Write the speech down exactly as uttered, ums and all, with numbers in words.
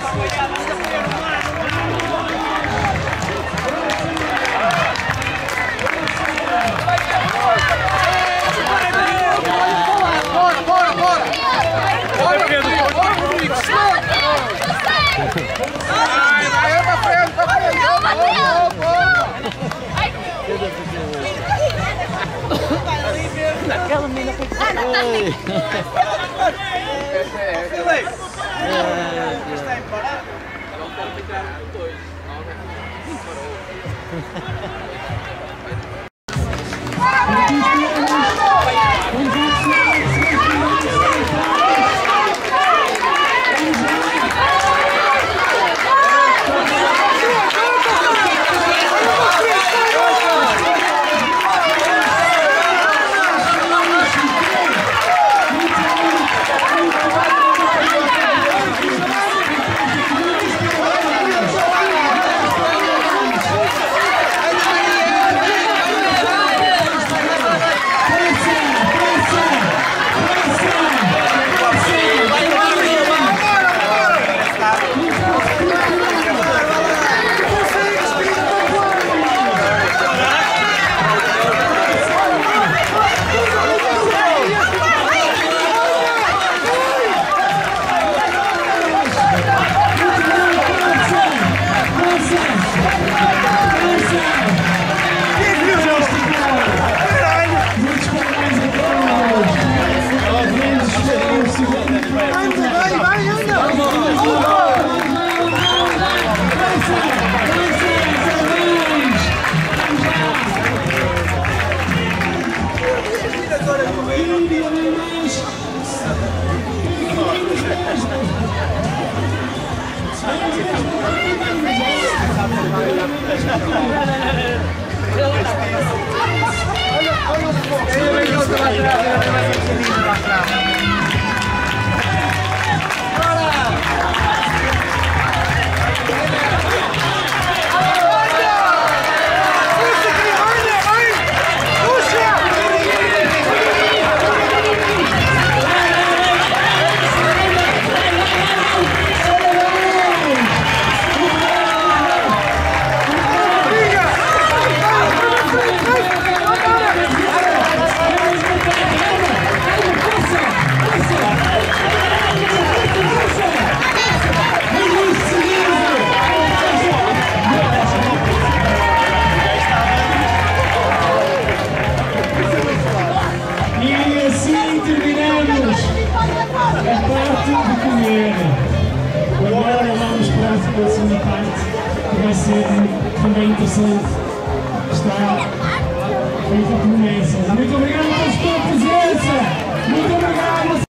Vai, vai, pra frente, pra frente! Aquela menina foi para aí. Está embora? Não pode ficar dois. a segunda parte, que vai ser também interessante. Está feita a promessa. Muito obrigado a todos pela presença. Muito obrigado.